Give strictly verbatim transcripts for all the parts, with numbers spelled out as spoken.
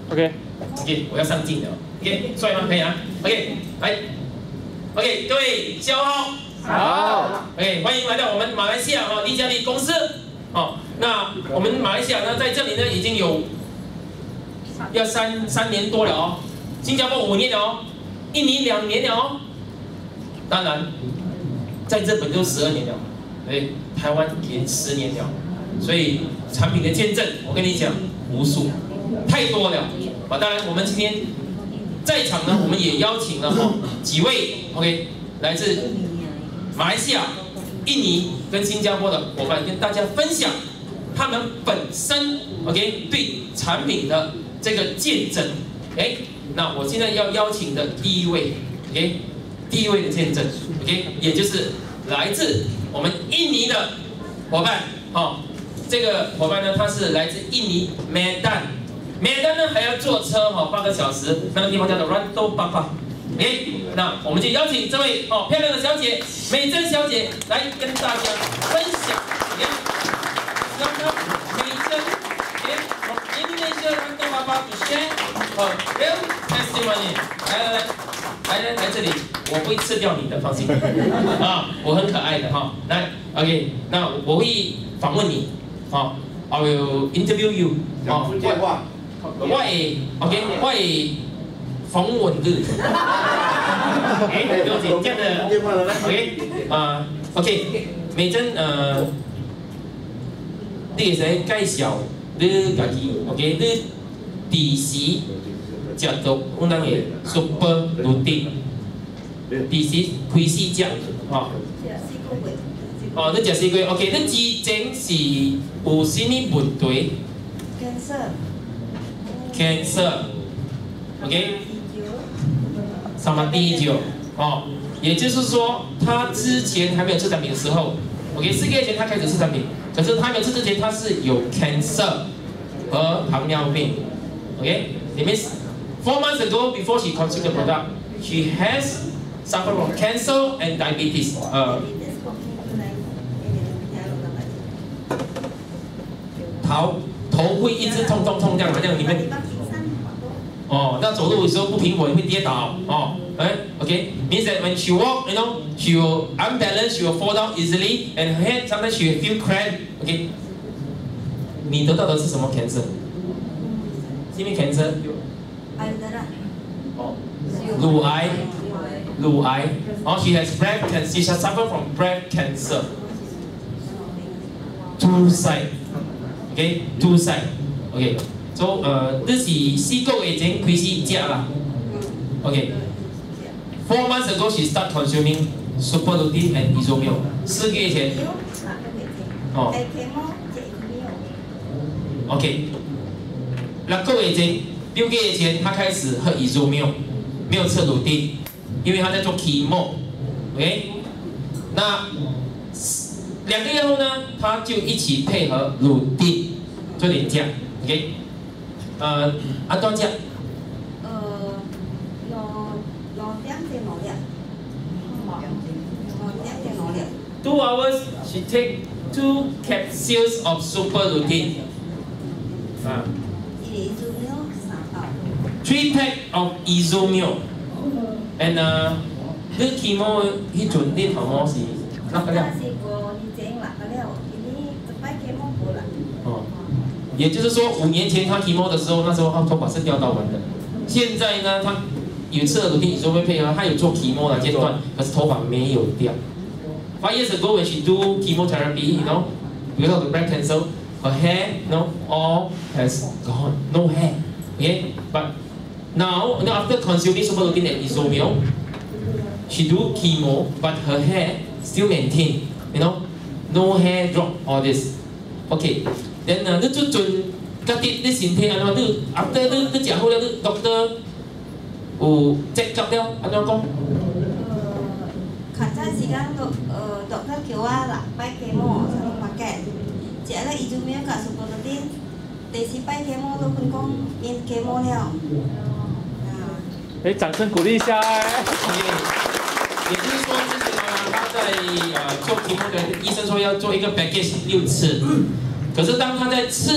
OK OK， 我要上镜了。OK， 帅吗？可以啊。OK， 来。OK， 各位小好。 好。 OK， 欢迎来到我们马来西亚哈利嘉利公司。哦，那我们马来西亚呢，在这里呢已经有要三三年多了哦，新加坡五年了哦，印尼两年了哦，当然，在日本就十二年了，对，台湾也十年了，所以产品的见证，我跟你讲无数，太多了啊！当然，我们今天在场呢，我们也邀请了哈几位 OK 来自马来西亚、印尼跟新加坡的伙伴，跟大家分享他们本身 OK 对产品的这个见证。哎，那我现在要邀请的第一位 OK 第一位的见证 OK， 也就是来自我们印尼的伙伴。哦，这个伙伴呢，他是来自印尼 Medan。Medan 呢还要坐车哈、哦、八个小时，那个地方叫做 Rantau Papa。哎，那我们就邀请这位哦漂亮的小姐美珍小姐来跟大家分享。哎，让她美珍哎 from Indonesia Rantau Papa to share her real testimony。来来来来来来这里，我不会吃掉你的，放心啊，我很可爱的哈。来 ，OK， 那我会访问你，啊 ，I will interview you。 讲福建话。 我會 OK， 我會訪問你。哎，不用緊，這樣的 OK 啊 OK， 美珍呃，你會使介紹你家己 OK， 你第時食到我人嘅 super routine， 第時開始食，哦，哦，你食四個月 OK， 你之前是有啥物問題 ？Cancer。Cancer，OK， 什么第九哦，也就是说，他之前还没有吃产品的时候 ，OK， 四个月前他开始吃产品，可是他还没有吃之前，他是有 cancer 和糖尿病 ，OK，it means four months ago before she consumed the product, she has suffered from cancer and diabetes， 呃，头头会一直痛痛痛这样，好像你们。哦，那走路的时候不平稳会跌倒哦，哎 ，OK， means that when she walk, you know, she will unbalance, she will fall down easily, and her head sometimes she will feel cramp. OK， 你得到的是什么 cancer？ 是咩 cancer？ 哦，乳癌，乳癌。哦 ，she has breast cancer. She has suffered from breast cancer. Two side. OK, two side. OK。So 呃，你是四個月前開始食啦 ，OK。Four months ago she start consuming super lutein and Isomil。四個月前。哦。OK。六個月前，六個月前他開始喝 Isomil， 沒有吃 lutein， 因為他在做 chemo。OK。那兩個月後呢，他就一起配合 lutein 做點醬 ，OK。呃，安怎食？ 呃，兩兩點至五粒，兩點至五粒。 Two hours, she take two capsules of super lutein. 啊。Three pack of Isomil. And 呃，你 chemo 迄陣你頭毛是哪個了？哦。也就是说，五年前他 chemo 的时候，那时候他头发是掉到完的。现在呢，他有吃了鲁定，说会配合，他有做 chemo 的阶段，可是头发没有掉。Five years ago when she do chemotherapy, you know, because of the breast cancer, her hair, you know, all has gone, no hair. Okay, but now, you know, after consuming super lutein and Isomil, she do chemo, but her hair still maintain, you know, no hair drop, all this. Okay. Then 啊，你做陣家己你身體安怎？你 after 你你食好了，你 doctor 有 check up 了，安怎講？ 呃，近陣時間個呃 doctor 叫我六擺 chemo 三個 packet， 食了Isomil加 super lutein， 第四擺 chemo 都分講因 chemo 了。 哎，掌聲鼓勵一下哎。 也就是說，之前呢，他在呃做 chemo 的醫生說要做一個 package 六次。可是當他在吃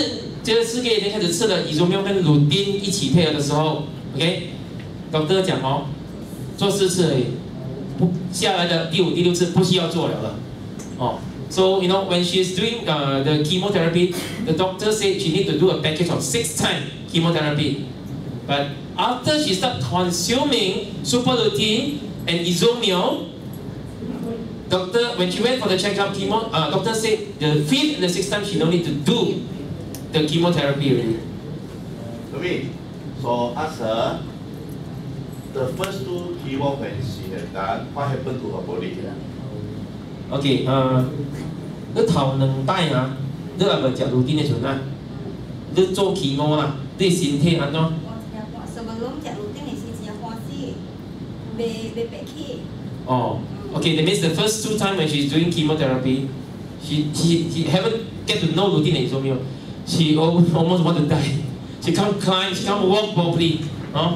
这四个月已经开始吃了乙酸跟乳丁一起配合的时候 ，OK，doctor 讲哦，做四次而已，不下来的第五、第六次不需要做了了，哦。So you know when she's doing uh, the chemotherapy, the doctor said she need to do a package of six time chemotherapy. But after she start consuming super lutein and Isomil, doctor when she went for the checkup, chemo, uh, doctor said the fifth and the sixth time she no need to do the chemotherapy already. Okay, so ask her the first two chemo when she had done, what happened to her body? OK， 呃，你头两摆啊，你若无食乳丁的时阵啊，你做起毛啦，你身体安怎？ Sebelum cak rutin ni si siap puasi, be be peki. Oh, okay. That means the first two times when she's doing chemotherapy, she she, she haven't get to know routine and insomnia. She almost want to die. She can't climb, she can't walk properly. 哦，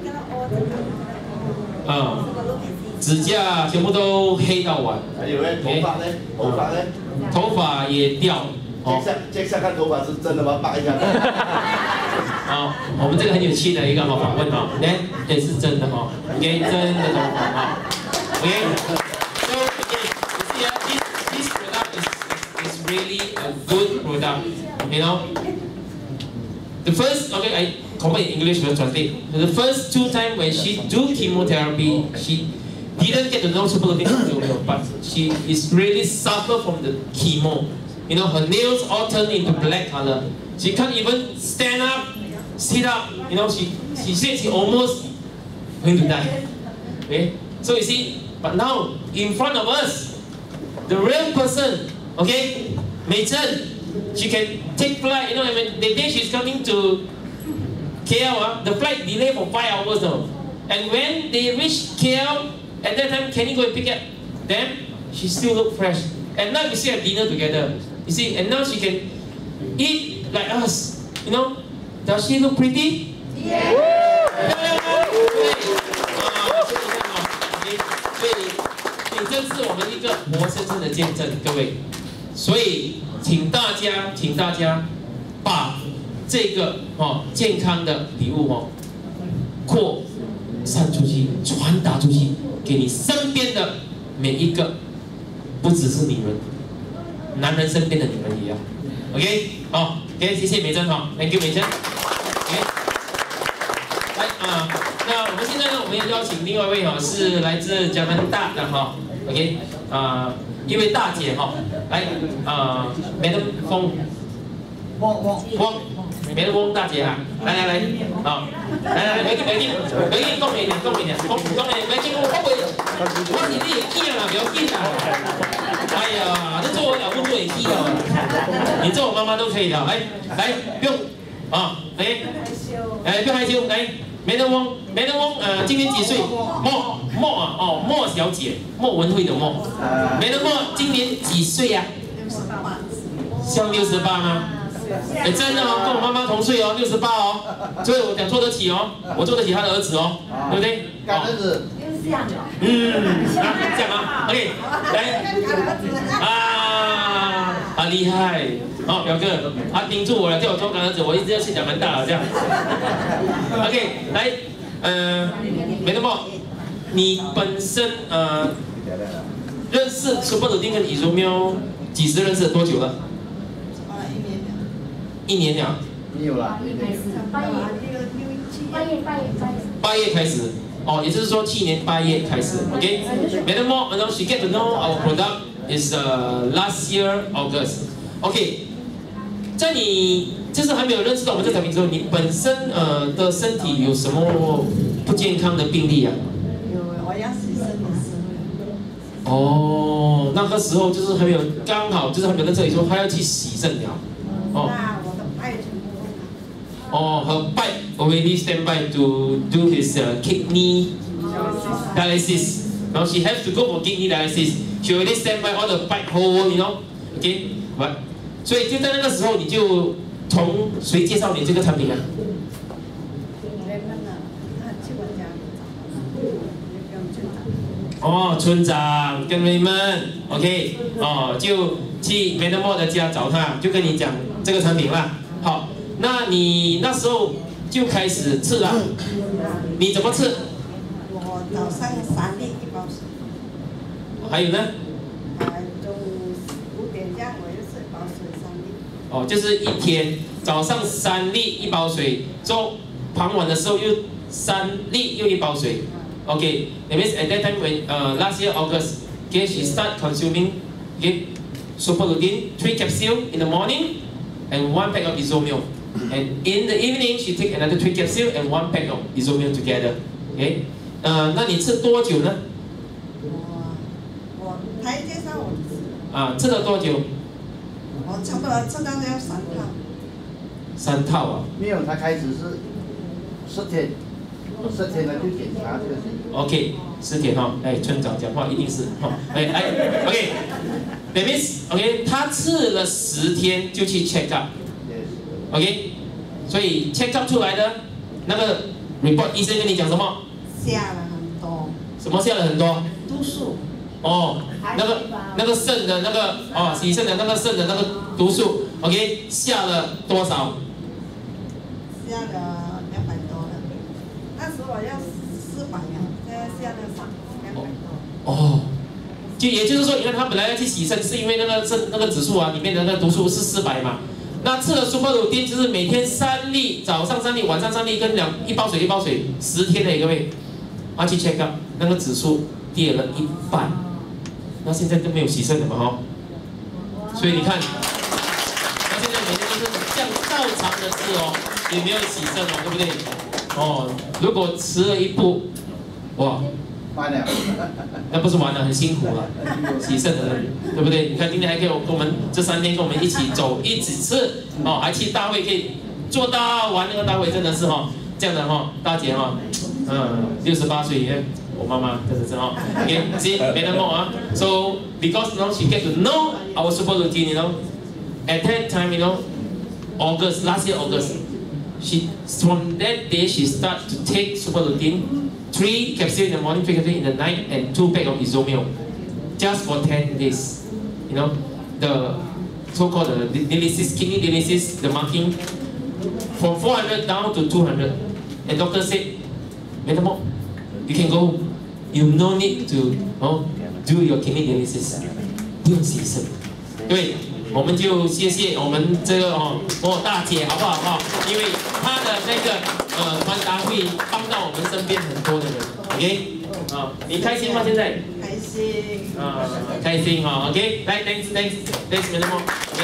啊，指甲全部都黑到完。 还有呢，头发呢？头发呢？ 头发也掉。 接下接下看头发是真的吗？拔一下。 啊，我们这个很有趣的一个哈访问哈，来，也是真的哈 ，OK， 真的头发哈 ，OK。So again, you see, uh, this this product is is really a good product, you know. The first, okay, I convert in English will translate. The first two times when she do chemotherapy, she didn't get to know super lutein, but she is really suffer from the chemo. You know, her nails all turn into black color. She can't even stand up, sit up. You know, she she said she almost going to die. Okay, so you see, but now in front of us, the real person, okay, Mei Chen, she can take flight. You know, I mean, the day she's coming to K L, uh, the flight delayed for five hours now. And when they reach K L, at that time, can you go and pick up them? She still look fresh. And now we still have dinner together. You see, and now she can eat like us. You know, does she look pretty? Yeah. 所以，所以这是我们一个活生生的见证，各位。所以，请大家，请大家把这个哦健康的礼物哦扩散出去，传达出去，给你身边的每一个，不只是你们。 男人身边的你们一样 ，OK， 好 ，OK， 谢谢美珍哈 ，Thank you 美珍 ，OK， 来啊，那我们现在呢，我们要邀请另外一位哈，是来自加拿大的哈 ，OK， 啊，一位大姐哈，来啊 ，Madam 风，汪汪汪 ，Madam 汪大姐啊，来来来，啊，来来来，美金美金美金，恭喜你，恭喜你，恭喜恭喜美金，我我我是你的囝啦，不要紧啦。 哎呀，这做我老公做也可以哦，你做我妈妈都可以的。来来，不用啊，哎，哎，不用害羞，来，梅德翁，梅德翁，呃，今年几岁？莫莫啊，哦，莫小姐，莫文慧的莫，梅德莫今年几岁呀？六十八。像六十八吗？哎，真的哦，跟我妈妈同岁哦，六十八哦，所以我讲做得起哦，我做得起他的儿子哦，对不对？ 干儿子。 嗯，啊，这样啊 ，OK， 来，啊，好厉害，哦，表哥，他盯住我了，叫我做干儿子，我一直要去讲蛮大了，这样 ，OK， 来，呃，没那么，你本身呃认识 super lutein 跟 Isomil 几时认识？多久了？一年了。 没有啦。 八月，八月，八月，八月。 八月开始。 哦，也就是说，去年八月开始 ，OK。Madam Mo, you know, she get to know our product is uh, last year August. OK， 在你就是还没有认识到我们这产品之后，你本身呃的身体有什么不健康的病例啊？ 有，我要洗肾的时候。 哦，那个时候就是还没有刚好就是还没有在这里说他要去洗肾了。哦。 那我的拜全部都拿。 Oh, her bike already stand by to do his uh, kidney dialysis. Now she has to go for kidney dialysis. She already stand by all the bike hole, you know. Okay, but 所以就在那个时候，你就从谁介绍你这个产品啊？哦，村长跟 Raymond，OK， 哦，就去 Madam Mo 的家找他，就跟你讲这个产品啦。好。 那你那时候就开始吃了，你怎么吃？ 我早上三粒一包水， 还有呢？ 啊，中午五点这样我就吃一包水三粒。 哦，就是一天早上三粒一包水，中傍晚的时候又三粒又一包水。Okay, that means at that time when uh, last year August, okay, she start consuming okay, super lutein, three capsule in the morning and one pack of Isomil. And in the evening, she take another three capsule and one pack of Isomil together. Okay, 呃，那你吃多久呢？ 我我他一介绍我吃， 啊，吃了多久？ 我差不多吃到要三套。 三套啊。 没有，他开始是十天，十天他就检查这个。 OK， 十天哈，哎，村长讲话一定是哈，哎哎 ，OK，that means OK， 他吃了十天就去 check up。OK， 所以 check up 出来的那个 report， 医生跟你讲什么？ 下了很多。 什么下了很多？ 毒素。 哦，那个那个肾的那个哦，洗肾的那个肾的那个毒素 ，OK， 下了多少？ 下了两百多了。那时我要四百了，现在下了三两百多。 哦。就也就是说，你看他本来要去洗肾，是因为那个肾那个指数啊，里面的那个毒素是四百嘛。那吃了 super lutein 就是每天三粒，早上三粒，晚上三粒，跟两一包水一包水，十天的各位，啊去 check up， 那个指数跌了一半，那现在都没有洗肾了嘛哈，所以你看，那现在每天都是像照常的吃哦，也没有洗肾哦，对不对？哦，如果迟了一步，哇！ 完了， 那不是完了，很辛苦了，洗肾的人，对不对？你看今天还可以跟我们这三天跟我们一起走，一起吃，哦，还去大会可以做到完那个大会，真的是哈、哦，这样的哈、哦，大姐哈、哦，嗯，六十八岁，我妈妈真的是哈 ，OK， see， 没那么啊 ，so because now she get to know our super lutein，you know， at that time，you know，August last year August，she from that day she start to take super lutein。Three capsules in the morning, three capsules in the night, and two pack of Isomil, just for ten days. You know, the so-called the dialysis, kidney dialysis, the marking from four hundred down to two hundred. And doctor said, Madam Mo, you can go. You no need to oh, do your kidney dialysis. 不用洗肾。对，我们就谢谢我们这个哦哦大姐好不好哈？因为她的那个。呃，传达会帮到我们身边很多的人 ，OK， 啊，你开心吗？现在？ 开心。 啊，开心哈 ，OK， 来 ，thanks，thanks，thanks， madam， OK。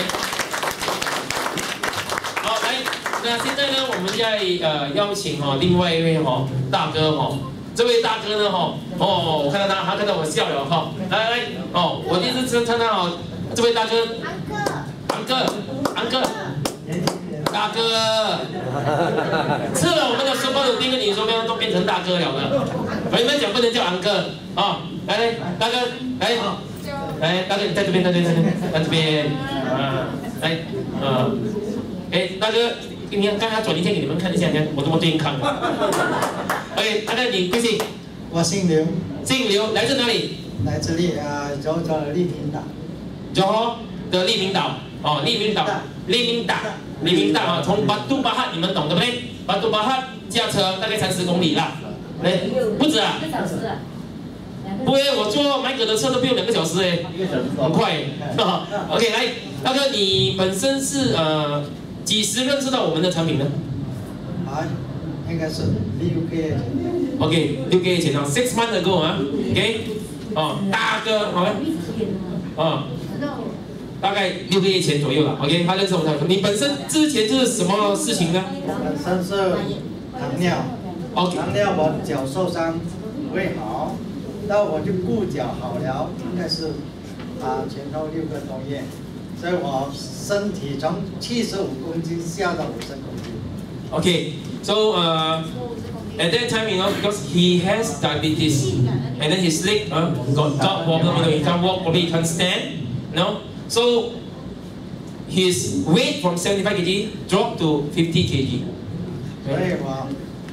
好，来，那现在呢，我们在呃邀请哈另外一位哈大哥哈，这位大哥呢哈，哦，我看到他，他看到我笑了哈，来来，哦，我第一次看到哈，这位大哥，昂哥，昂哥，昂哥。大哥，吃了我们的super lutein跟你说，都变成大哥了的。你们讲不能叫昂哥啊！来来，大哥，来，来，大哥你在这边，在这边，在这边啊！来，啊，哎，大哥，你看刚才转一天给你们看一下，你看我这么健康。OK， 大哥你贵姓？ 我姓刘。 姓刘，来自哪里？ 来自利啊，九州的利民岛。 九号的利民岛，哦，利民岛，利民岛。黎明大啊，从巴杜巴哈你们懂对不对？巴杜巴哈驾车大概三十公里啦，哎，不止啊，不会，我坐麦格的车都不用两个小时哎，很快哎。OK， 来，大哥，你本身是呃几时认识到我们的产品呢？ 啊，应该是六个月前。 OK， 六个月前啊 ，six months ago 啊 ，OK， 哦，大哥，好，哦。大概六个月前左右了 ，OK， 他认识我们。你本身之前就是什么事情呢？ 本身是糖尿 ，OK， 糖尿我脚受伤不会好，那我就顾脚好了，应该是啊前后六个多月，所以我身体从七十五公斤下到五十公斤。 OK，so 呃、uh, at that time you know because he has diabetes and then his leg uh, got got problem, you know he can't walk, probably he can't stand, you know. So his weight from seventy-five kilograms dropped to fifty kilograms. 所以我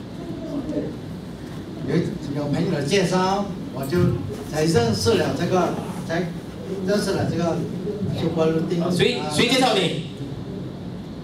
有有朋友的介绍，我就才认识了这个，才认识了这个 super lutein。 谁谁介绍你？ 医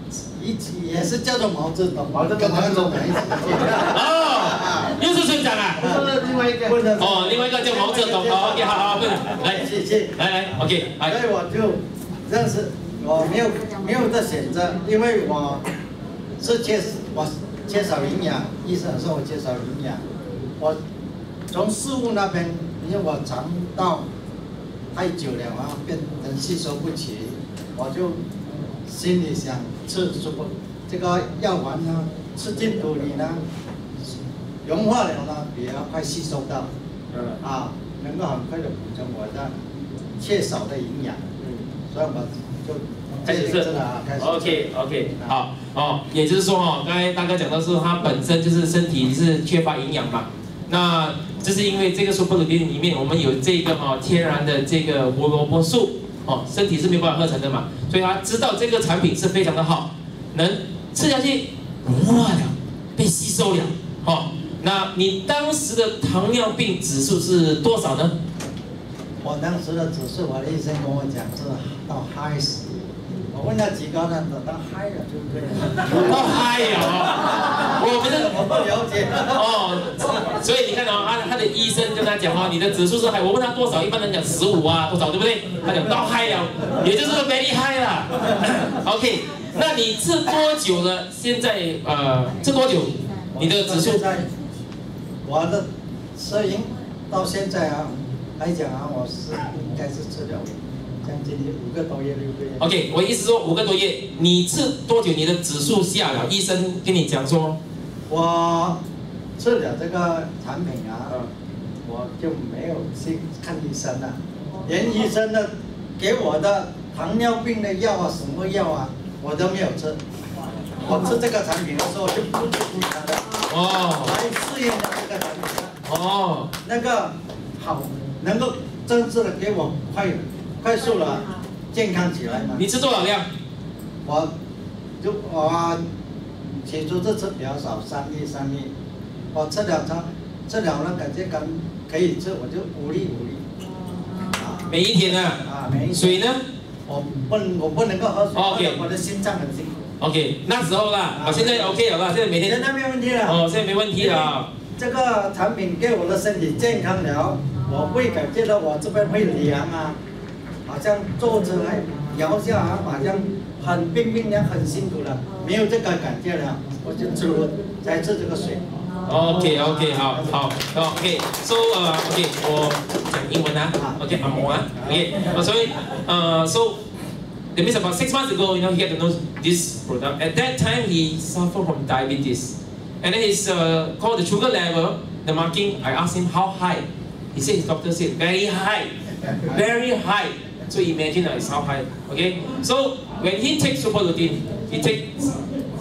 一起也是叫做毛泽东， 毛泽东跟毛泽东一起。 哦，又是村长啊。 是另外一个。 哦，另外一个叫毛泽东。哦 ，OK， 好好，不来， 谢谢。 来来 ，OK， 来。 所以我就认识，我没有没有的选择，因为我是缺我缺少营养，医生说我缺少营养，我从食物那边，因为我肠道太久了啊，变成吸收不齐，我就心里想吃什么这个药丸呢，吃进肚里呢，融化了呢，比较快吸收到，啊，能够很快的补充我的缺少的营养，所以我就开始是啊，开始。 OK OK， 好哦，也就是说哦，刚才大哥讲到是他本身就是身体是缺乏营养嘛，那就是因为这个 Super Lutein 里面我们有这个哦天然的这个胡萝卜素哦，身体是没有办法合成的嘛，所以他知道这个产品是非常的好，能吃下去融化了，被吸收了，哦，那你当时的糖尿病指数是多少呢？ 我当时的指数，我的医生跟我讲是到嗨死。我问他几高呢？到嗨了就可以了。 到嗨了，我不是我不了解。 哦，所以你看哦，他他的医生跟他讲哦，你的指数是嗨。我问他多少，一般人讲十五啊，多少对不对？他讲到嗨了，也就是 very high 啦。OK， 那你吃多久了？现在呃，吃多久？你的指数？ 我的摄影到现在啊。来讲啊，我是应该是吃了将近五个多月、六个月。 OK， 我意思说五个多月，你吃多久你的指数下了？医生跟你讲说， 我吃了这个产品啊，我就没有去看医生了，连医生的给我的糖尿病的药啊，什么药啊，我都没有吃。我吃这个产品的时候就不吃其他的，哦，来试验这个产品。哦，那个好。能够真正的给我快快速了健康起来吗？ 你吃多少量？ 我就我起初是吃比较少，三粒三粒，我吃了它吃了呢，感觉刚可以吃，我就五粒五粒。 啊，每一天啊？ 啊，每一天。 水呢？ 我不我不能够喝水， okay. 我的心脏很辛苦。 OK， 那时候啦，我、啊、现在 OK 了啦，现在每天。 现在没问题了。 哦，现在没问题了。 这个产品给我的身体健康了。我会感觉到我这边会凉啊，好像坐着来摇下啊，好像很冰冰凉，很辛苦了，没有这个感觉了，我就吃了才吃这个水。 OK OK 好好 OK，so 呃 OK 我讲英文啊 ，OK 阿摩啊 ，OK， 所以呃 so that means about six months ago, you know, he got to know this product. At that time, he suffered from diabetes, and then his uh, called the sugar level, the marking. I asked him how high. He said his doctor said very high, very high. So imagine uh, it's how high. Okay. So when he takes Super Lutein, he takes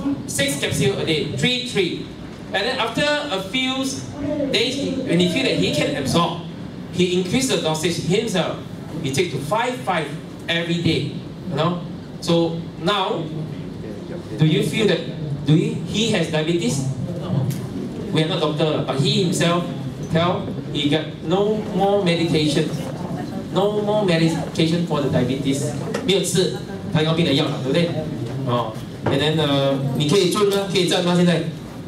six capsules a day, three, three, and then after a few days, when he feel that he can absorb, he increased the dosage himself. He takes to five, five every day. You know. So now, do you feel that? Do he, he has diabetes? We are not doctor, but he himself tell he got no more medication, no more medication for the diabetes. 没有吃糖尿病的药了，对不对？哦 ，and then 呃，你可以坐吗？可以站吗？现在？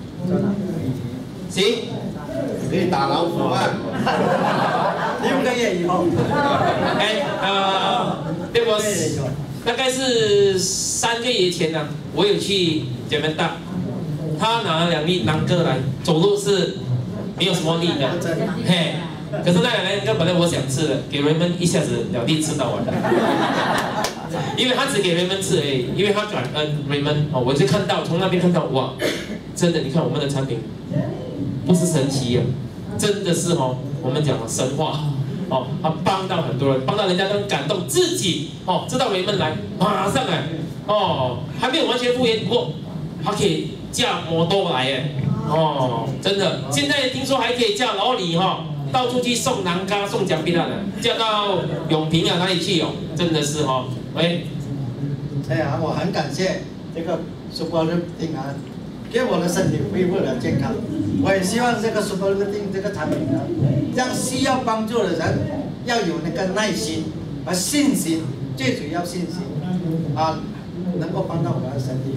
行。 可以打老虎吗？ 六个月以后。 哎，呃，那我大概是三个月前呢，我有去加拿大，他拿了两粒南哥来，走路是。没有什么力的，嘿，可是那两年根本来我想吃的，给人们一下子两粒吃到完了，因为他只给人们吃而已，因为他感恩人们哦，我就看到从那边看到哇，真的，你看我们的产品不是神奇啊，真的是哦，我们讲的神话哦，他帮到很多人，帮到人家都感动，自己哦知道人们来马上来哦，还没有完全复原，不过他可以驾摩托来哎。哦，真的，现在听说还可以叫老李哈、哦，到处去送南瓜、送奖品的，叫到永平啊哪里去哦？真的是哈、哦，喂。 哎呀，我很感谢这个 Super Lutein啊，给我的身体恢复了健康。我也希望这个 Super Lutein这个产品呢，让需要帮助的人要有那个耐心和信心，最主要信心啊，能够帮到我的身体。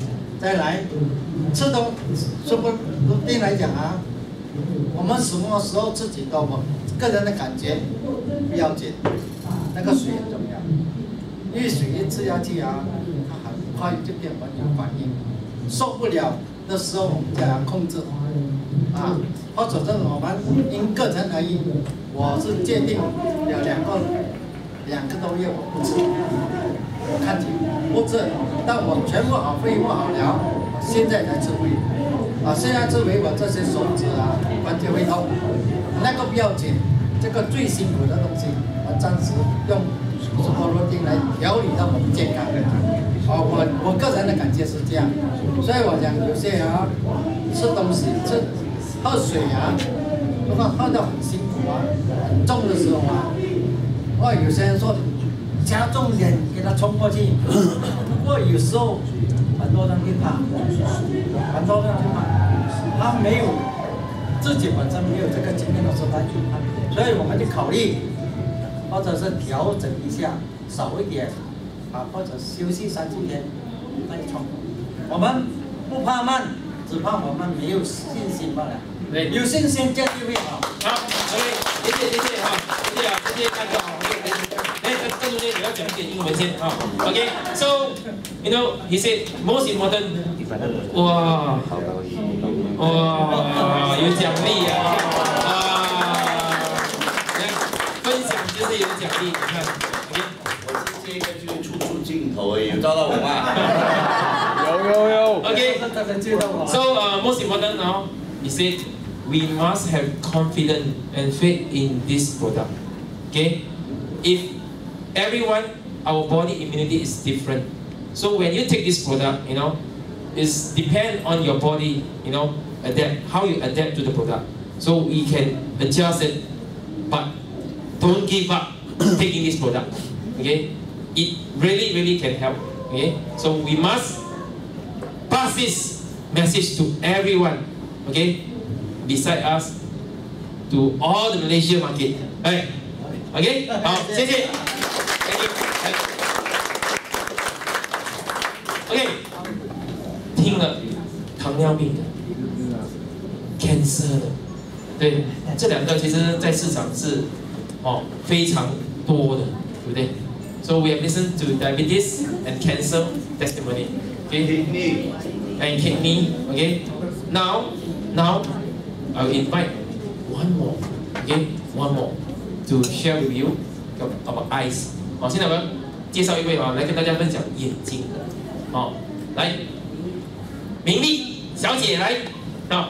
再来，吃东说不定来讲啊，我们什么时候自己都我个人的感觉不要紧，那个水很重要。因为水一吃下去啊，它很快就变很有反应，受不了的时候我们再来控制啊，或者是我们因个人而异，我是界定有两个两个多月我不吃，我看起不吃，但我全部好恢复好了，我现在才吃胃，啊，现在吃胃我这些手指啊完全会痛，那个不要紧，这个最辛苦的东西，我暂时用。是波罗丁来调理到我们健康的，哦，我我个人的感觉是这样，所以我讲有些人啊，吃东西吃喝水啊，如果喝到很辛苦啊，很重的时候啊，哦，有些人说加重点给他冲过去，不过有时候很多人会怕，很多人会怕，他没有自己本身没有这个经验的时候，他就怕，所以我们就考虑。或者是调整一下，少一点，啊，或者休息三四天再冲。我们不怕慢，只怕我们没有信心罢了。 对， 有信心这样就会好。 好 ，OK， 谢谢谢谢哈，谢谢啊，谢谢大哥好 ，OK， 哎，这中间你要讲一点英文先啊 ，OK，so you know he said most important， 哇，哇，有奖励啊。就是有奖励，你看 ，OK。 我是这个就是处处镜头而已，有照到我吗？ 有有有。 OK。So uh, most important now, he said we must have confidence and faith in this product. Okay. If everyone, our body immunity is different. So when you take this product, you know, it's depend on your body, you know, adapt how you adapt to the product. So we can adjust it, but don't give up taking this product, okay? It really, really can help, okay? So we must pass this message to everyone, okay? Beside us, to all the Malaysia market, right? Okay? 好，谢谢。Thank you. OK， 听了糖尿病的、cancer 的，对，这两个其实在市场是。哦，非常多的，对不对 ？So we have listened to diabetes and cancer testimony, okay? Kidney and kidney, okay? Now, now, I'll invite one more, okay? One more to share with you about eyes. 好，现在我要介绍一位啊，来跟大家分享眼睛的。好，来，明丽小姐来，好。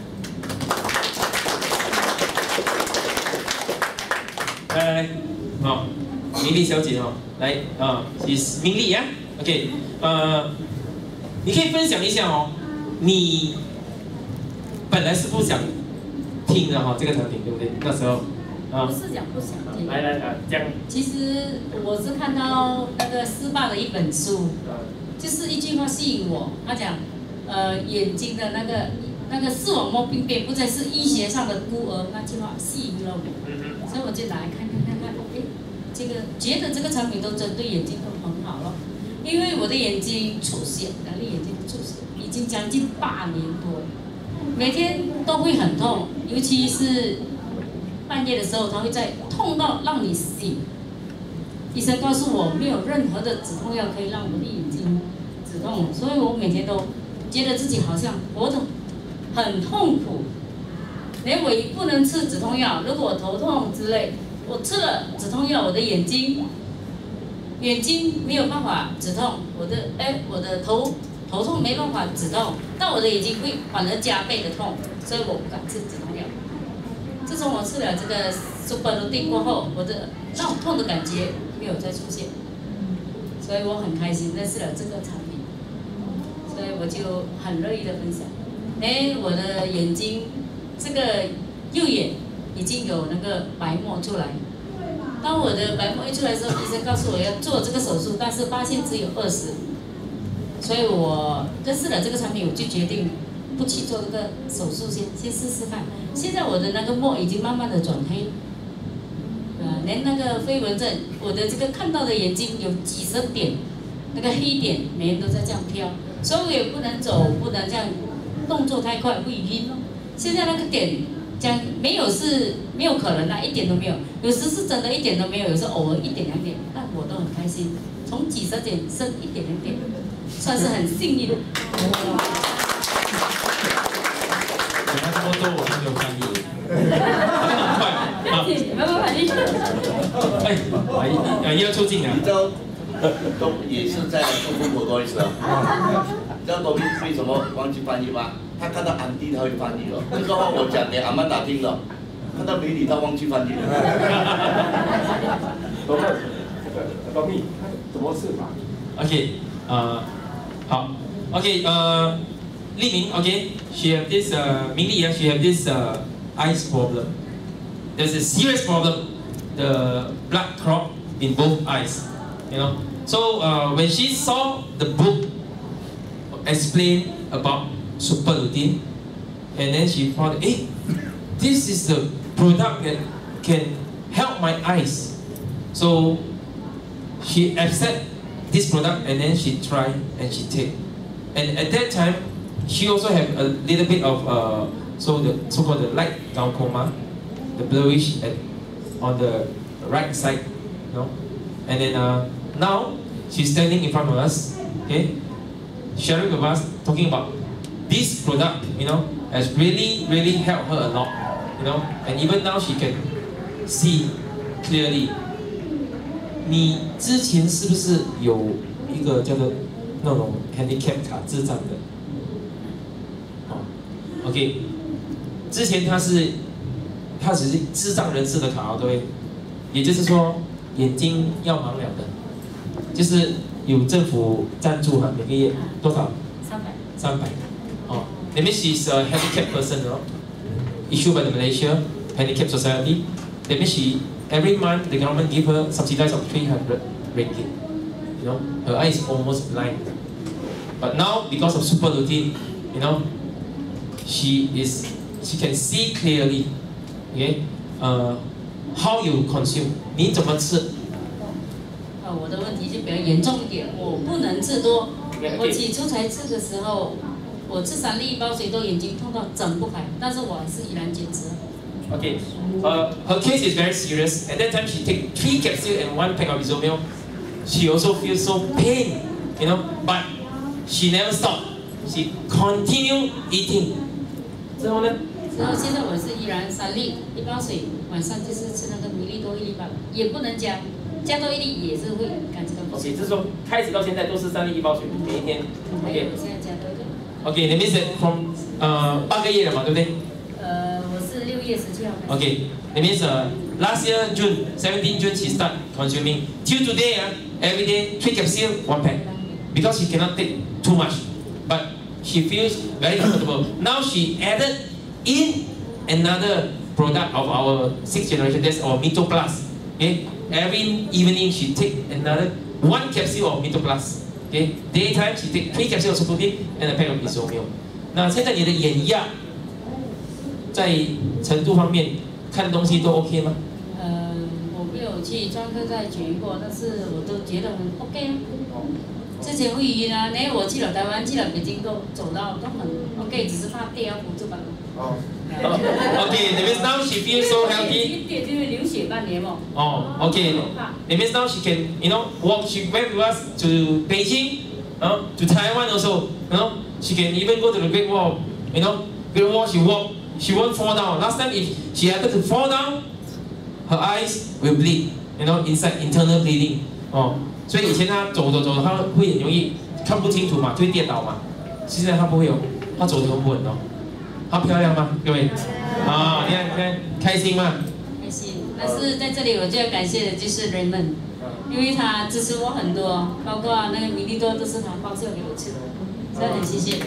来来，好，明丽小姐哦，来啊，是明丽啊 ，OK， 呃，你可以分享一下哦，你本来是不想听的哈、哦，这个产品对不对？那时候啊， 不是讲不想听， 来来来，讲。 其实我是看到那个施爸的一本书，就是一句话吸引我，他讲，呃，眼睛的那个那个视网膜病变不再是医学上的孤儿，那句话吸引了我。所以我就来看看看看，哎，这个觉得这个产品都针对眼睛都很好了，因为我的眼睛出血，两粒眼睛出血，已经将近八年多了，每天都会很痛，尤其是半夜的时候，它会在痛到让你醒。医生告诉我，没有任何的止痛药可以让我的眼睛止痛，所以我每天都觉得自己好像活得很痛苦。连我也不能吃止痛药，如果我头痛之类，我吃了止痛药，我的眼睛眼睛没有办法止痛，我的哎我的头头痛没办法止痛，但我的眼睛会反而加倍的痛，所以我不敢吃止痛药。自从我吃了这个 Superlutin 过后，我的那种痛的感觉没有再出现，所以我很开心认识了这个产品，所以我就很乐意的分享。哎，我的眼睛。这个右眼已经有那个白沫出来，当我的白沫一出来的时候，医生告诉我要做这个手术，但是发现只有二十，所以我认识了这个产品，我就决定不去做这个手术先，先试试看。现在我的那个沫已经慢慢的转黑，呃，连那个飞蚊症，我的这个看到的眼睛有几十点，那个黑点每天都在这样飘， 所以我也不能走，不能这样动作太快会晕哦。现在那个点讲没有是没有可能的，一点都没有。有时是真的一点都没有，有时偶尔一点两点，但我都很开心。从几十点升一点两点，算是很幸运。 讲了这么多，我还没有翻译，很快啊！ 慢慢翻译。 哎，哎，又要出镜了。 你知道，都也是在中国国多一次啊。你知道多比为什么忘记翻译吗？他看到安迪他会翻译了，这个话我讲给阿曼达听了，看到美女他忘记翻译了。 多比，多比，怎么吃法 ？OK， 呃，好 ，OK， 呃，丽明 ，OK，she have this 呃，明丽啊 ，she have this 呃 eyes problem. There's a serious problem, the blood clot in both eyes, you know. So uh, when she saw the book explain about super lutein, and then she found, hey, this is the product that can help my eyes. So she accept this product and then she try and she take. And at that time, she also have a little bit of uh, so the so-called the light glaucoma, the bluish at, on the right side, you know. And then uh, now she's standing in front of us, okay, sharing with us, talking about this product, you know, has really, really helped her a lot, you know. And even now she can see clearly. 你之前是不是有一个叫做那种 handicap 卡智障的？哦 ，OK， 之前他是他只是智障人士的卡，各位，也就是说眼睛要盲了的，就是有政府赞助哈，每个月多少？三百。三百。哦 ，that means she's a handicapped person, no? Issued by the Malaysia Handicap Society. That means she every month the government give her subsidized of three hundred ringgit. You know, her eye is almost blind. But now because of super lutein, you know, she is she can see clearly. Okay, uh, how you consume? 你怎么吃？ 呃，我的问题就比较严重一点，我不能吃多。我起初才吃的时候，我吃三粒一包水都眼睛痛到睁不开，但是我还是依然坚持。 Okay, uh, her case is very serious. At that time, she take three capsules and one pack of Isomil. She also feels so pain, you know, but she never stopped. She continued eating. 之后呢？ 之后现在我是依然三粒一包水，晚上就是吃那个米粒多一粒半，也不能加，加多一粒也是会感觉到不舒服。 OK， 就是说开始到现在都是三粒一包水，每一天。OK。 我现在加多一个。 OK， that means that from 呃八个月了嘛，对不对？ 呃，我是六月十七号开始。 Okay, that means uh, last year June, seventeenth June she start consuming. Till today, uh, every day three capsules, one pack, because she cannot take too much, but she feels very comfortable. Now she added in another product of our sixth generation. That's our Mito Plus. Okay, every evening she take another one capsule of Mito Plus. Okay, daytime she take three capsules of protein and a pack of Isomil. 那现在你的眼压在程度方面看东西都 OK 吗？ 呃，我没有去专科再检过，但是我都觉得很 OK 啊。之前会晕啊，那我去了台湾，去了北京都走到都很 OK， 只是怕跌要扶住吧。哦。 Okay, that means now she feels so healthy. 跌就会流血半年嘛。 哦 ，Okay. That means now she can, you know, walk. She went with us to Beijing, uh, to Taiwan also. You know, she can even go to the Great Wall. You know, Great Wall she walk. She won't fall down. Last time, if she happened to fall down, her eyes will bleed. You know, inside internal bleeding. 哦，所以以前她走走走，她会很容易看不清楚嘛，就会跌倒嘛。现在她不会有，她走得很稳哦。她漂亮吗？各位？啊，你看，你看，开心吗？ 开心。但是在这里，我就要感谢的就是 Raymond， 因为他支持我很多，包括那个米粒多都是他报销给我吃的，所以很谢谢。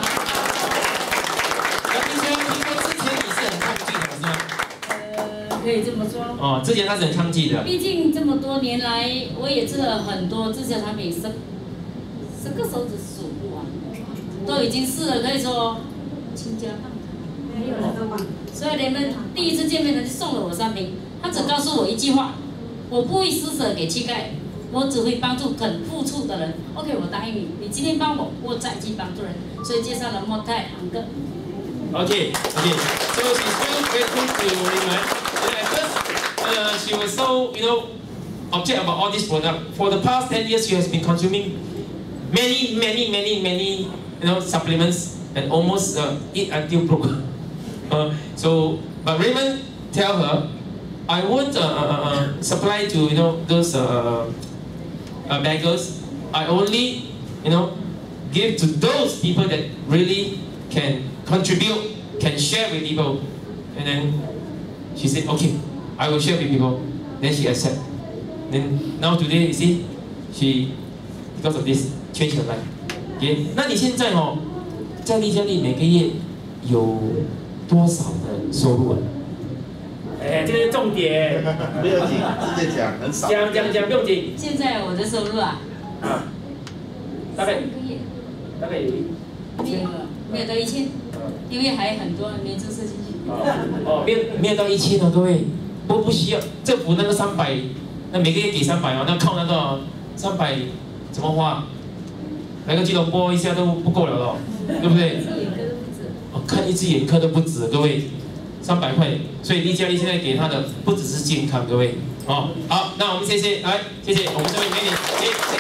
可以这么说哦，之前他是很抗拒的。 毕竟这么多年来，我也吃了很多自家产品，十十个手指数不完，都已经试了，可以说倾家荡产，没有人都买。所以你们第一次见面呢，就送了我三瓶。他只告诉我一句话：我不会施舍给乞丐， 我只会帮助肯付出的人。OK， 我答应你，你今天帮我，我再去帮助人。所以介绍了莫泰昂哥。 Okay, okay. So she's very grateful to Raymond. And at first, uh, she was so, you know, upset about all this product. For the past ten years, she has been consuming many, many, many, many, you know, supplements and almost uh, eat until broke. Uh, so, but Raymond tell her, I won't uh, uh, uh, supply to, you know, those uh, uh, beggars. I only, you know, give to those people that really can contribute, can share with people. And then she said, okay, I will share with people. Then she accept. Then now today, you see, she, because of this, changed her life. Okay? 那你现在哦，在丽佳丽每个月有多少的收入啊？哎，这个是重点。 不要紧，直接讲，很少。 讲讲讲，不用紧。 现在我的收入啊， 啊，大概三个月， 大概有一没有没有到一千，因为还很多没注册进去。 哦，没有没有到一千哦，各位，不不需要政府那个三百，那每个月给三百哦，那靠那个三百怎么花？来个基隆波一下都不够了哦，对不对？哦，看一只眼科都不止，各位，三百块，所以丽佳丽现在给他的不只是健康，各位，哦，好，那我们谢谢，来，谢谢我们这位美女，谢谢，谢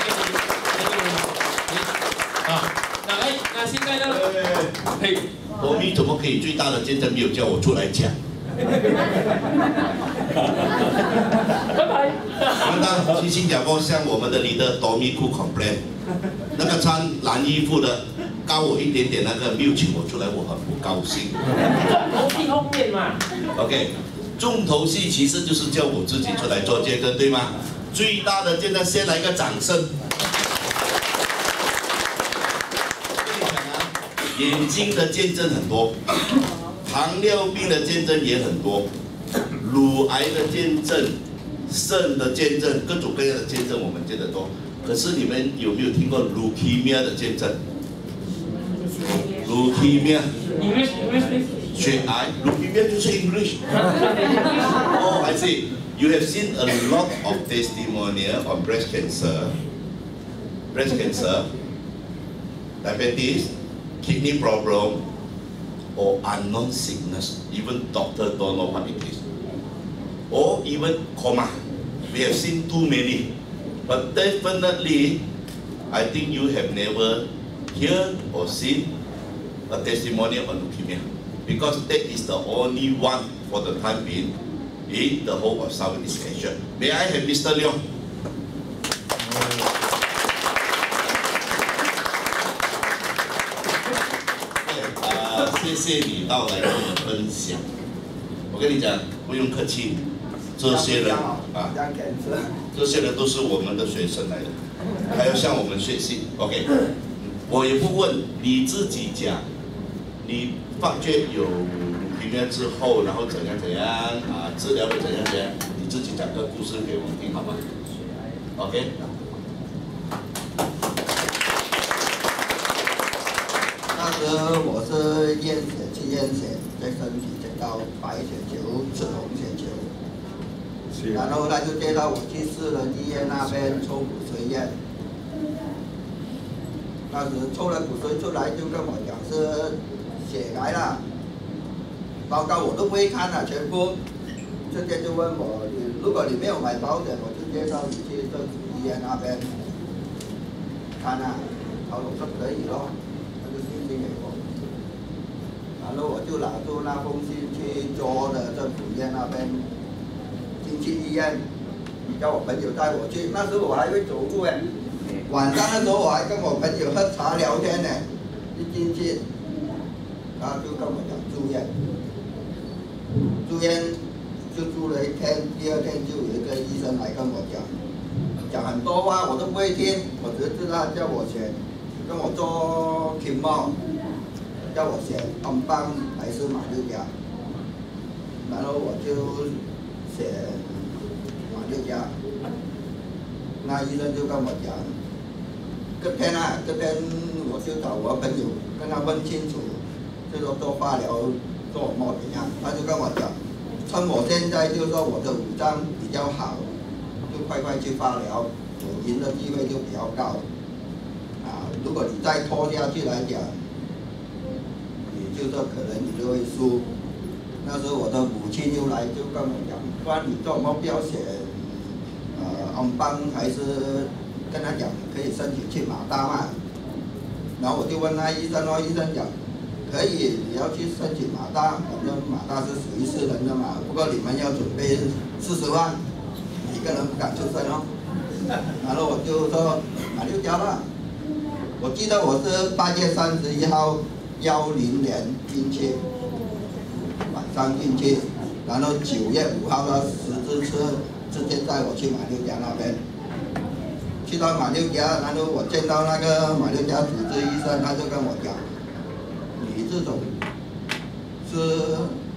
谢，啊，那来，那现在呢？嘿， 罗咪怎么可以最大的见证没有叫我出来讲？ 拜拜。 完蛋，去新加坡向我们的leader多咪库 complain， 那个穿蓝衣服的高我一点点那个没有请我出来，我很不高兴。 重头戏后面嘛。 OK， 重头戏其实就是叫我自己出来做见证，对吗？最大的见证，先来个掌声。我跟你讲啊，眼睛的见证很多，糖尿病的见证也很多，乳癌的见证。肾的见证，各种各样的见证，我们见得多。可是你们有没有听过 leukemia 的见证 ？leukemia， 血癌 ，leukemia 就是 English。Oh, I see. You have seen a lot of testimonial on breast cancer, breast cancer, diabetes, kidney problem, or unknown sickness. Even doctor don't know what it is. Or even coma. We have seen too many. But definitely, I think you have never heard or seen a testimonial on leukemia. Because that is the only one for the time being in the whole of Southeast Asia. May I have Mister Leong? 呃，谢谢你到来跟我们分享。我跟你讲，不用客气。 这些人啊，这些人都是我们的学生来的，还要向我们学习。OK， 我也不问你自己讲，你发觉有leukemia之后，然后怎样怎样啊，治疗的怎样怎样，你自己讲个故事给我们听好吗 ？OK。 那时我是验血去验血，在身体见到白血球、赤红血球。 然后他就介绍我去私人医院那边抽骨髓验，那时抽了骨髓出来就跟我讲是血癌了，报告我都不会看了，全部直接就问我，如果你没有买保险，我就介绍你去政府医院那边看啊，然后我说可以咯，他就信息给我，然后我就拿出那封信去做的政府医院那边。 进去医院，叫我朋友带我去。那时候我还会走路哎，晚上的时候我还跟我朋友喝茶聊天呢。一进去，他就跟我讲住院，住院就住了一天，第二天就有一个医生来跟我讲，讲很多话我都不会听，我只知道叫我写，跟我做 chemo， 叫我写暗邦还是马六甲，然后我就。 写马六甲，那医生就跟我讲，隔天啊，隔天我就找我朋友跟他问清楚，就说做化疗做什么怎样，他就跟我讲，趁我现在就说我的五脏比较好，就快快去化疗，我赢的机会就比较高。啊，如果你再拖下去来讲，你就说可能你就会输。那时候我的母亲又来就跟我讲，关于做目标选，呃，安邦还是跟他讲可以申请去马大嘛。然后我就问他医生哦，医生讲可以，你要去申请马大，反正马大是属于私人的嘛，不过你们要准备四十万，一个人不敢出声哦。然后我就说马六甲吧，我记得我是八月三十一号幺零年进去，晚上进去，然后九月五号到十字车直接带我去马六甲那边。去到马六甲，然后我见到那个马六甲主治医生，他就跟我讲，你这种是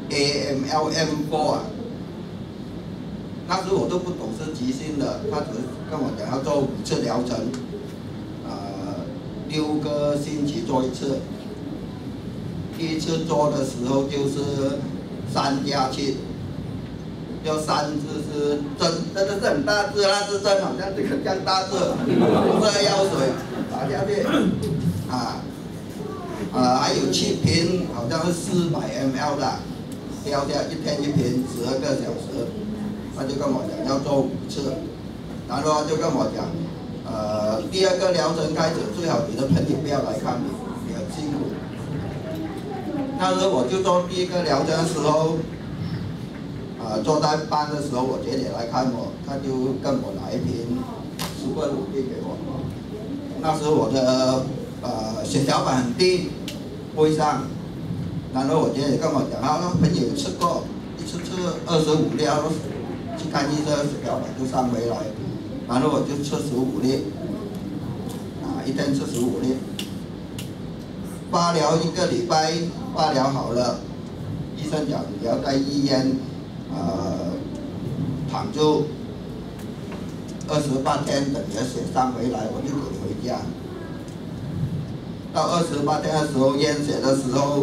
A M L M 四 啊。那时我都不懂是急性的，他只是跟我讲要做五次疗程，呃，六个星期做一次。第一次做的时候就是三下去。要三支是针，真的是很大支，那支针好像这个这样大支，注射药水打下去，啊，呃还有气瓶，好像是四百 M L 的，吊下一天一瓶，十二个小时，他就跟我讲要做五次，然后他就跟我讲，呃第二个疗程开始最好你的朋友不要来看你，你很辛苦。那时候我就做第一个疗程的时候。呃，坐在班的时候，我姐姐来看我，她就跟我拿一瓶舒克乳递给我。那时候我的呃血小板很低，不会上。然后我姐姐跟我讲，啊，那朋友吃过，一次吃二十五粒，去看医生，血小板就上回来。然后我就吃十五粒，啊，一天吃十五粒。化疗一个礼拜，化疗好了，医生讲你要在医院。呃，躺住二十八天，等你的血上回来，我就给你回家。到二十八天的时候验血的时候，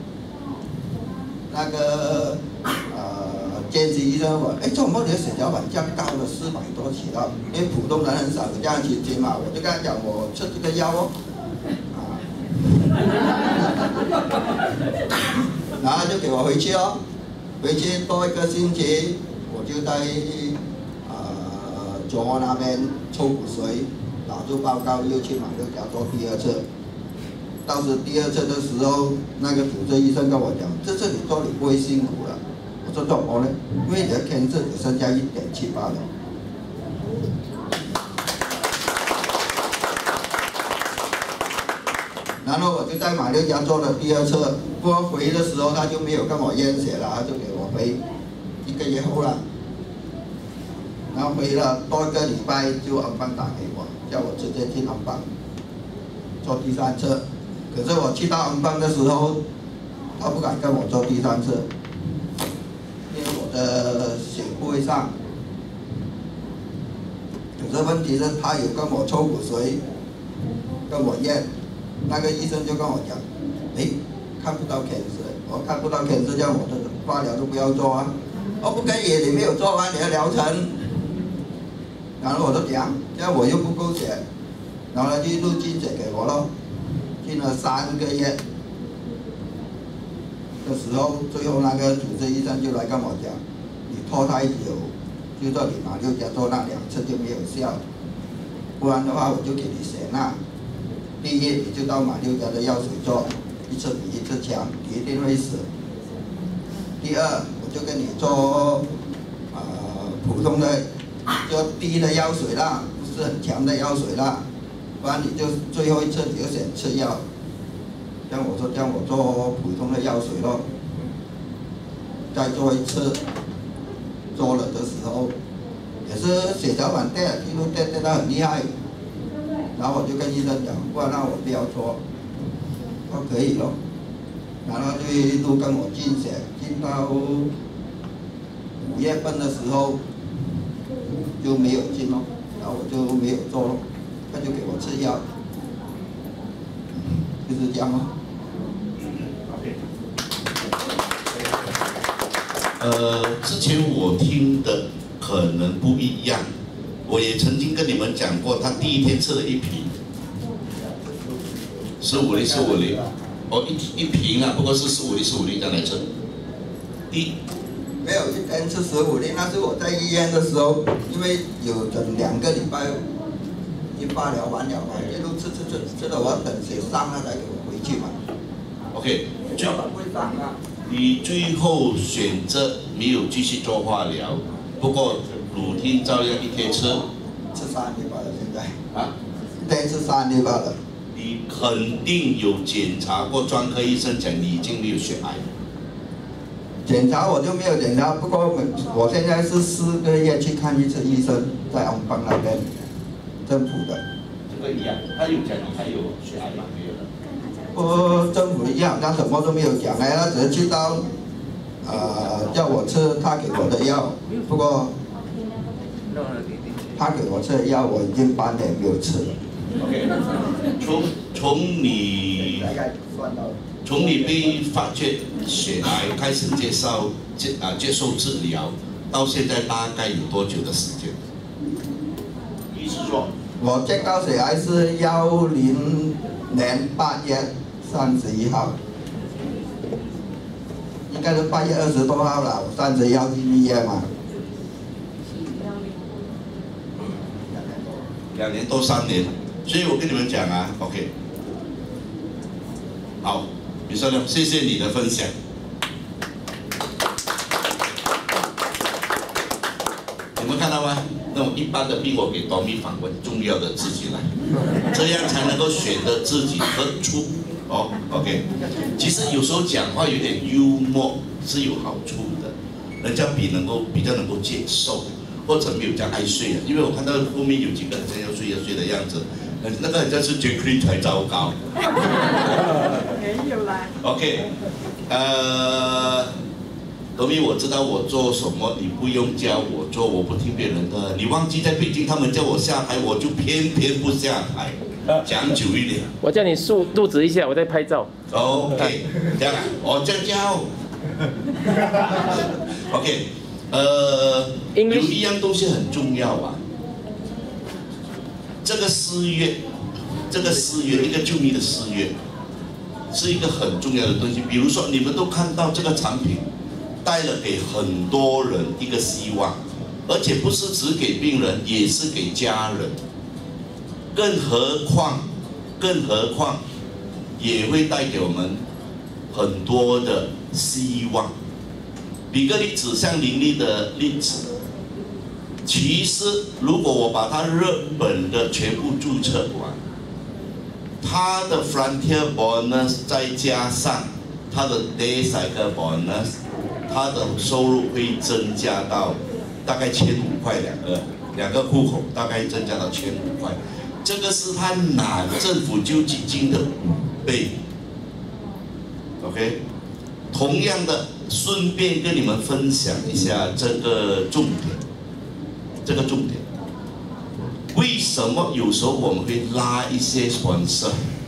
那个呃见习医生问，哎，怎么你的血小板降高了四百多起了？因为普通人很少有这样情形嘛，我就跟他讲，我吃这个药哦，啊，然后就给我回去哦。回去多一个星期，我就在呃左岸那边抽骨髓，打出报告，又去马六甲做第二次。到时第二次的时候，那个主治医生跟我讲，这次你做你不会辛苦了。我说怎么呢？因为你的天质只剩下一点七八了。然后我就在马六甲做了第二次，不过回的时候他就没有跟我验血了，他就给我回一个月后了。然后回了多一个礼拜，就安邦打给我，叫我直接去安邦做第三次。可是我去到安邦的时候，他不敢跟我做第三次，因为我的血不会上。可是问题是，他有跟我抽骨髓，跟我验。那个医生就跟我讲，哎，看不到 cancer， 我看不到 cancer， 这样我的化疗都不要做啊。我不可以，你没有做完你的疗程。然后我就讲，这样我又不够血，然后他就录进血给我咯，进了三个月的时候，最后那个主治医生就来跟我讲，你拖太久，就说你马六甲做那两次就没有效，不然的话我就给你血钠。第一，你就到马六甲的药水做，一次比一次强，你一定会死。第二，我就跟你做呃普通的，就低的药水啦，不是很强的药水啦，不然你就最后一次你就选吃药。像我说，让我做普通的药水咯，再做一次，做了的时候，也是血小板跌，一路跌跌得很厉害。然后我就跟医生讲，不然让我不要做，说可以咯。然后就一路跟我进血，进到五月份的时候就没有进咯，然后我就没有做咯，他就给我吃药，就是这样咯。 呃，之前我听的可能不一样。 我也曾经跟你们讲过，他第一天吃了一瓶，十五粒，十五粒，哦一一瓶啊，不过是十五粒，十五粒这样来吃。第没有一天吃十五粒，那是我在医院的时候，因为有整两个礼拜，一化疗完了嘛，一路吃吃吃吃到我等血上了才给我回去嘛。 OK， 最会上啊。 你最后选择没有继续做化疗，不过乳听照样一天吃， 吃三粒罢了，现在啊， 一天吃三粒罢了。 你肯定有检查过，专科医生讲你已经没有血癌。 检查我就没有检查，不过我现在是四个月去看一次医生，在昂邦那边，政府的。 这个一样，他有讲你还有血癌吗？没有的。 我政府一样，他什么都没有讲哎，他只是去到，呃，叫我吃他给我的药，不过他给我吃的药我已经半年没有吃了。 OK， 从从你从你被发觉血癌开始接受接啊接受治疗，到现在大概有多久的时间？医师说， 我见到血癌是幺零年八月三十一号，应该是八月二十多号了，我三十一号去医院嘛。 两年多三年，所以我跟你们讲啊 ，OK， 好，李少亮，谢谢你的分享。你们看到吗？那种一般的病，我给多米访问，重要的自己来，这样才能够选择自己的出。哦 ，OK。其实有时候讲话有点幽默是有好处的，人家比能够比较能够接受。或者没有这样爱睡啊，因为我看到后面有几个人像要睡要睡的样子，那个好像是 Jackie 才糟糕。 没有啦。 OK， 呃，罗米，我知道我做什么，你不用教我做，我不听别人的。你忘记在北京他们叫我下台，我就偏偏不下台，讲久一点。 我叫你竖肚子一下，我在拍照。 OK， 这样啊，我这样教。OK。呃，有一样东西很重要啊。这个四月，这个四月，一个救命的四月，是一个很重要的东西。比如说，你们都看到这个产品，带了给很多人一个希望，而且不是只给病人，也是给家人。更何况，更何况，也会带给我们很多的希望。举个例子，像林立的例子，其实如果我把它日本的全部注册完，它的 Frontier Bonus 再加上它的 Day Cycle Bonus， 它的收入会增加到大概千五块两个两个户口，大概增加到千五块，这个是他拿政府救济金的五倍。OK， 同样的。顺便跟你们分享一下这个重点，这个重点，为什么有时候我们会拉一些 sponsor？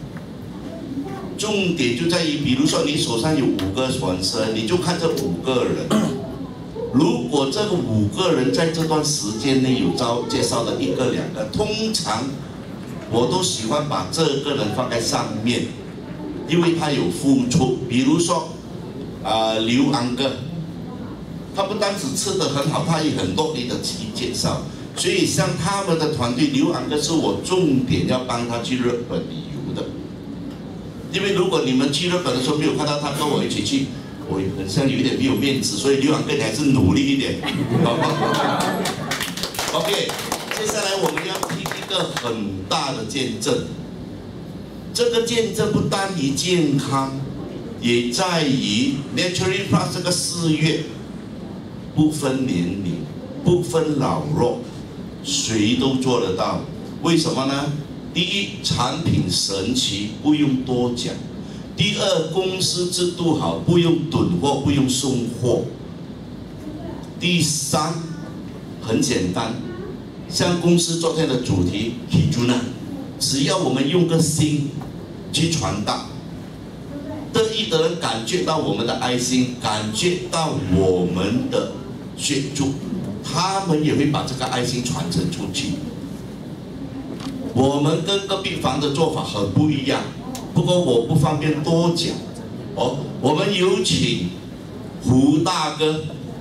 重点就在于，比如说你手上有五个 sponsor， 你就看这五个人，如果这个五个人在这段时间内有招介绍了一个两个，通常我都喜欢把这个人放在上面，因为他有付出，比如说。啊、呃，刘安哥，他不单只吃得很好，他也很多力的去介绍。所以像他们的团队，刘安哥是我重点要帮他去日本旅游的。因为如果你们去日本的时候没有看到他跟我一起去，我很像有一点没有面子，所以刘安哥你还是努力一点。OK， 接下来我们要听一个很大的见证。这个见证不单于健康。也在于 Naturally Plus 这个四月，不分年龄，不分老弱，谁都做得到。为什么呢？第一，产品神奇，不用多讲；第二，公司制度好，不用囤货，不用送货；第三，很简单，像公司昨天的主题 Hijuna， 只要我们用个心去传达。得意的人感觉到我们的爱心，感觉到我们的协助， 他们也会把这个爱心传承出去。我们跟隔壁房的做法很不一样，不过我不方便多讲。哦，我们有请胡大哥。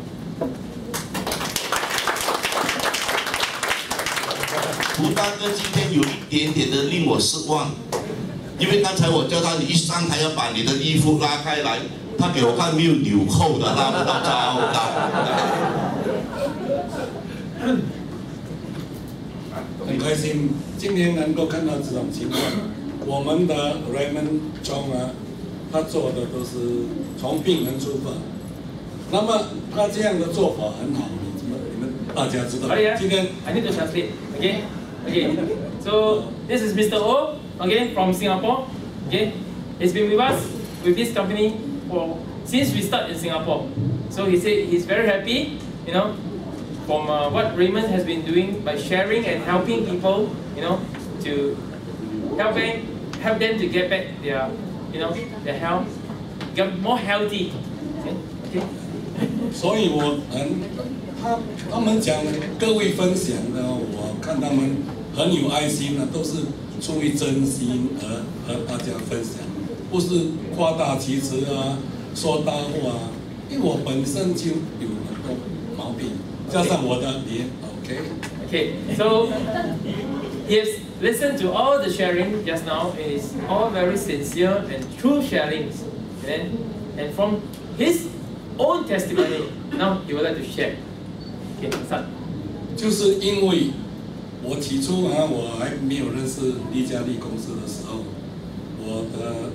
胡大哥今天有一点点的令我失望，因为刚才我叫他，你一上台要把你的衣服拉开来，他给我看没有纽扣的，拉不到超大。 很开心今天能够看到这种情况。我们的 Raymond Chong 啊，他做的都是从病人出发，那么他这样的做法很好，你们你们大家知道。今天 I need to translate. Okay, okay. So this is Mister O. Okay, from Singapore. Okay, he's been with us with this company for since we start in Singapore. So he said he's very happy. You know. From uh, what Raymond has been doing by sharing and helping people, you know, to help them, help them to get back their, you know, their health, get more healthy. Okay. Okay. 所以我很，他他们讲各位分享的，我看他们很有爱心啊，都是出于真心而和大家分享，不是夸大其词啊，说大话。因为我本身就有很多毛病。 加上我的脸 ，OK。 Okay, so he has listened to all the sharing just now. It is all very sincere and true sharings, and then, and from his own testimony, now he would like to share. Okay, start. 就是因为我起初啊，我还没有认识利嘉利公司的时候，我的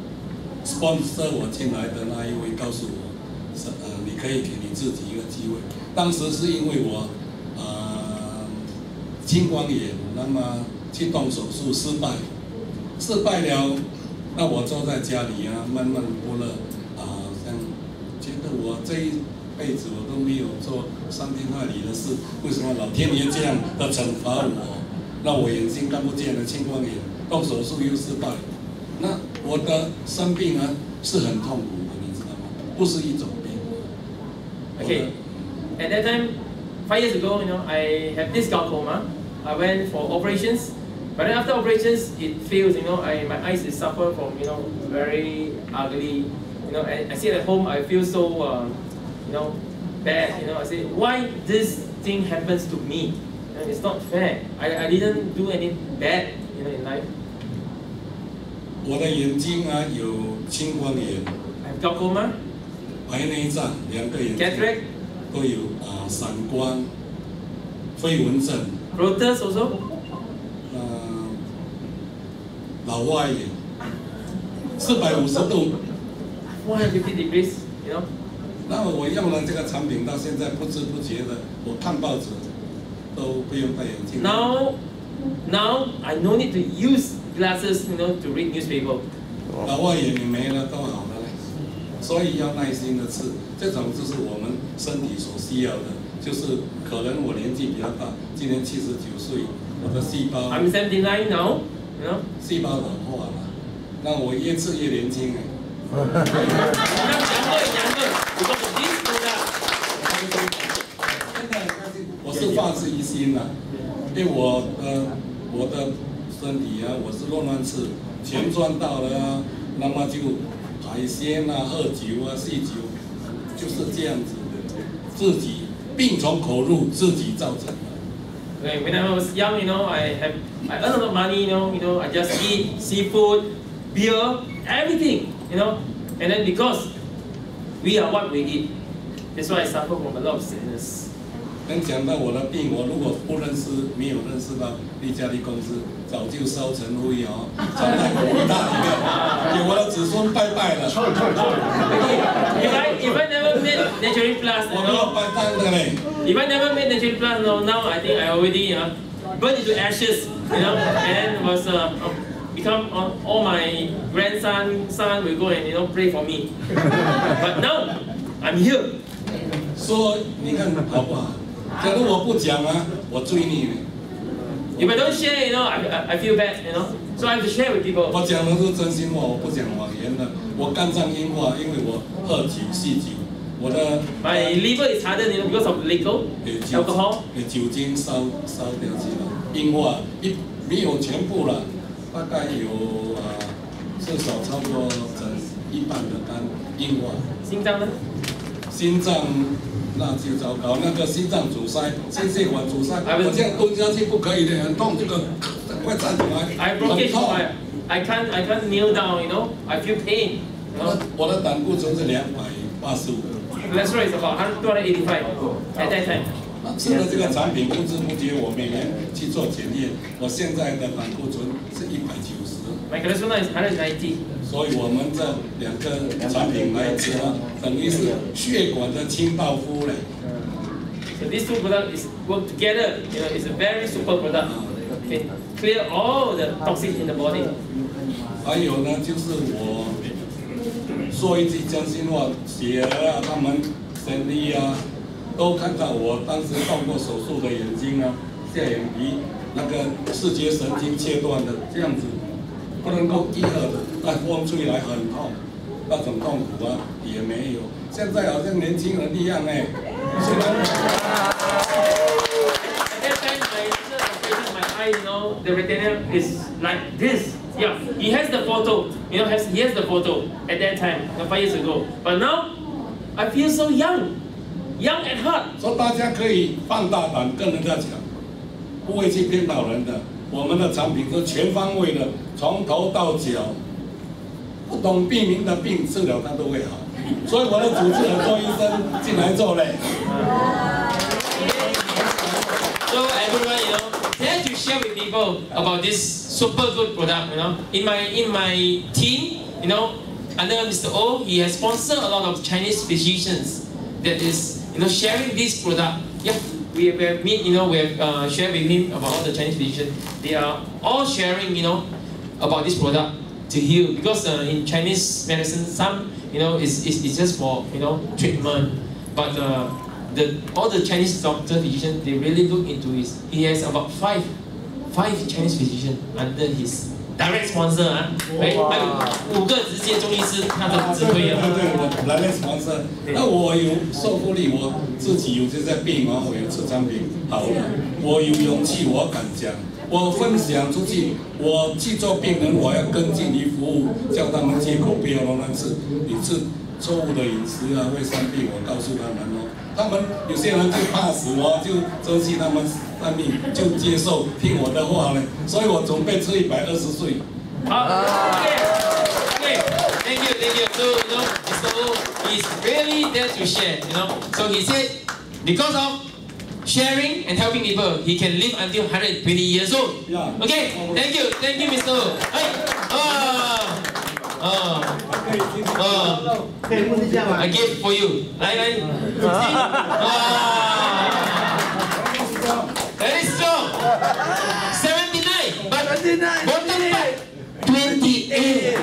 sponsor 我进来的那一位告诉我，是呃，你可以给你自己一个机会。 当时是因为我，呃，青光眼，那么去动手术失败，失败了，那我坐在家里啊，闷闷不乐，啊，像觉得我这一辈子我都没有做伤天害理的事，为什么老天爷这样的惩罚我？让我眼睛看不见了，青光眼，动手术又失败，那我的生病啊是很痛苦的，你知道吗？不是一种病。 Okay. At that time, five years ago, you know, I have this glaucoma. I went for operations, but then after operations, it fails. You know, I my eyes is suffer from you know very ugly. You know, I, I sit at home, I feel so uh, you know bad. You know, I say why this thing happens to me? You know, it's not fair. I I didn't do any bad. You know, in life. 我的眼睛啊有青光眼 I have glaucoma. 白内障两个眼睛。 Cataract. 都有啊、呃、散光、飞蚊症。 Rotus also。 呃，老花眼，四百五十度。 one hundred fifty degrees, you know。 那我用了这个产品到现在不知不觉的，我看报纸都不用戴眼镜。 Now, now I no need to use glasses, you know, to read newspaper. 老花眼也没了，都好了嘞。所以要耐心的吃，这种就是我们身体所需要的。就是可能我年纪比较大，今年七十九岁，我的细胞 I'm seventy-nine now, you know. 细胞老化了，那我越吃越年轻哎。我是发自于心呐，因为我的我的身体啊，我是乱乱吃，钱赚到了啊，那么就海鲜啊、喝酒啊、酗酒，就是这样子的，自己病从口入，自己造成的。 Okay, when I was young, you know, I have I earn a lot of money, you know, you know, I just eat seafood, beer, everything, you know, and then because we are what we eat, that's why I suffer from a lot of sickness. 能讲到我的病，我如果不认识，没有认识到利嘉利公司，早就烧成灰哦，藏在骨大里面，给我的子孙拜拜了。 If I if I never made Natural Plus, you 我没有 know, 拜单的嘞。 if I never made Natural Plus, you know, now I think I already uh, burned into ashes, you know, and was uh, become uh, all my grandson son will go and you know pray for me. But now I'm here. 说你看好不好？假如我不讲啊，我罪孽。 If I don't share, you know, I, I I feel bad, you know. So I have to share with people. 我讲的是真心话，我不讲谎言的。我肝脏硬化，因为我喝酒、酗酒， 我的 My liver is hardened, you know, because of liquor, 给酒 alcohol. 给酒精烧烧掉去了，硬化一没有全部了，大概有啊、呃、至少超过整一半的肝硬化。 心脏呢？ 心脏那就糟糕，那个心脏阻塞、心血管阻塞，我这样蹲下去不可以的，很痛，这个快站起来， I 很 broke 痛。 I I can't I can't kneel down, you know. I feel pain. 我的我的胆固醇是两百八十五。 Cholesterol is about two eighty-five at that time. 吃了这个产品，不知不觉我每年去做检验，我现在的胆固醇是一百九十。 My cholesterol is one ninety. 所以我们这两个产品来吃，等于是血管的清道夫嘞。 So these two products is work together. You know, it's a very super product. Okay, clear all the toxins in the body. 还有呢，就是我说一句真心话，姐儿啊，他们神力啊，都看到我当时动过手术的眼睛啊，下眼皮那个视觉神经切断的，这样子不能够一二的，那风吹来很痛，那种痛苦啊也没有。现在好像年轻人一样哎，虽然。 At that time, my operated my eye, you know, the retina is like this. Yeah, he has the photo. You know, has he has the photo at that time, five years ago. But now, I feel so young, young at heart. 说大家可以放大胆跟人家讲，不会去骗到人的。我们的产品是全方位的，从头到脚，不懂病名的病治疗它都会好。所以我的主治很多医生进来做嘞。 So everyone, you know, dare to share with people about this super good product. You know, in my in my team, you know, under Mister O, he has sponsored a lot of Chinese physicians that is, you know, sharing this product. Yeah, we have, we have meet, you know, we have uh, shared with him about all the Chinese physicians. They are all sharing, you know, about this product to heal, because uh, in Chinese medicine, some, you know, is is is just for, you know, treatment, but uh, the all the Chinese doctor physicians, they really look into his. He has about five five Chinese physicians under his direct sponsor 啊，哎，还有五个直接中医师他的指挥啊。 对对，我 direct sponsor。那我有受过力，我自己有这些病啊，我有吃产品好了，我有勇气，我敢讲，我分享出去，我去做病人，我要跟进于服务，叫他们戒口不要乱吃，你吃错误的饮食啊会生病，我告诉他们哦。他们有些人就怕死哦，就珍惜他们生命，就接受听我的话呢。所以我准备吃一百二十岁。 好 ，OK， OK， thank you, thank you. So you know, Mister O is really there to share. You know, so he said because of sharing and helping people, he can live until one hundred twenty years old. Yeah. Okay, thank you, thank you, Mister O. Hey, ah. 哦，哦， 可以问一下吗 ？I give for you， 来来，哇 ，very strong， seventy nine， but bottom part twenty eight，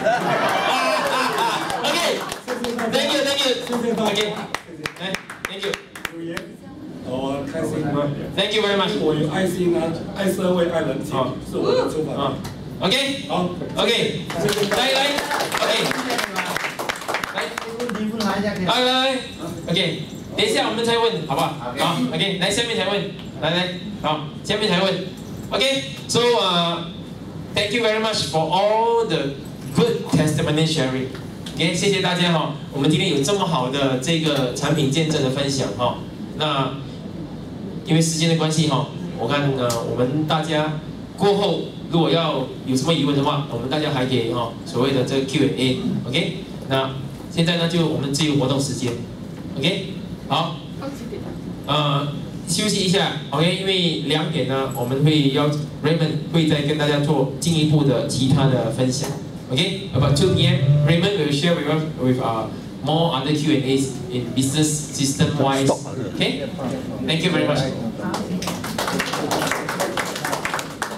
OK，thank you，thank you，OK， 来 ，thank you。 我开心吗 ？Thank you very much。 我有爱心啊，爱社会，爱人情，是我的出发。 OK， 好 ，OK， 来来 ，OK， 来， 问题问来一下可以。 来来 ，OK， 等一下我们才问，好不好？好 ，OK， 来下面才问，来来，好，下面才问 ，OK，so 呃 ，thank you very much for all the good testimony sharing。OK， 谢谢大家哈，我们今天有这么好的这个产品见证的分享哈，那因为时间的关系哈，我看呃我们大家过后。 如果要有什么疑问的话，我们大家还可以哈、哦、所谓的这个 Q and A，OK？、Okay? 那现在呢就我们自由活动时间 ，OK？ 好，呃，休息一下 ，OK？ 因为两点呢我们会邀 Raymond 会再跟大家做进一步的其他的分享 ，OK？About two P M Raymond will share with us with uh more other Q and As in business system wise，OK？、Okay? Thank you very much.